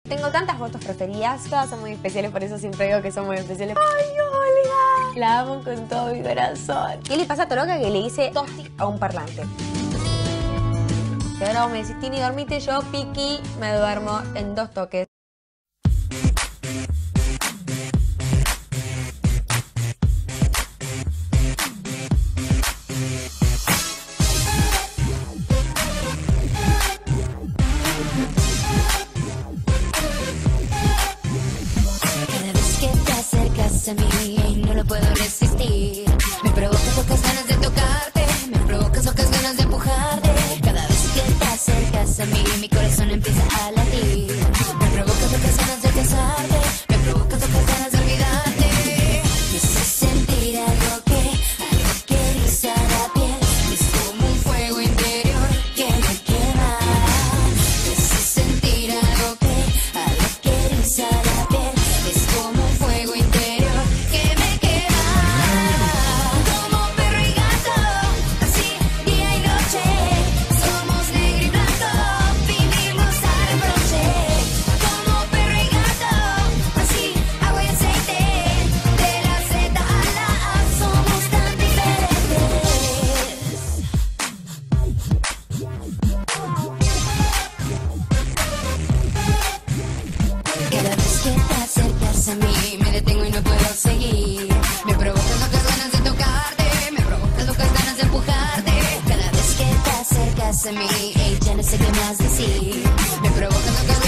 Tengo tantas fotos preferidas, todas son muy especiales, por eso siempre digo que son muy especiales. ¡Ay, Olga! La amo con todo mi corazón. ¿Qué le pasa a Toroca? Que le hice tosti a un parlante. Y ahora vos me decís, Tini, dormite, yo, piqui, me duermo en 2 toques. A mí no lo puedo resistir. Me provocas locas ganas de tocarte, me provocas locas ganas de empujarte. Cada vez que te acercas a mí, mi corazón empieza a latir. Me provocas locas ganas de besarte, me provocas locas ganas de olvidarte. Me haces sentir algo que eriza la piel. Es como un fuego interior que me quema. Me haces sentir algo que eriza la piel. Es como un fuego interior. A mí me detengo y no puedo seguir. Me provocas locas ganas de tocarte, me provocas locas ganas de empujarte. Cada vez que te acercas a mí, ya no sé qué más decir. Me provocas locas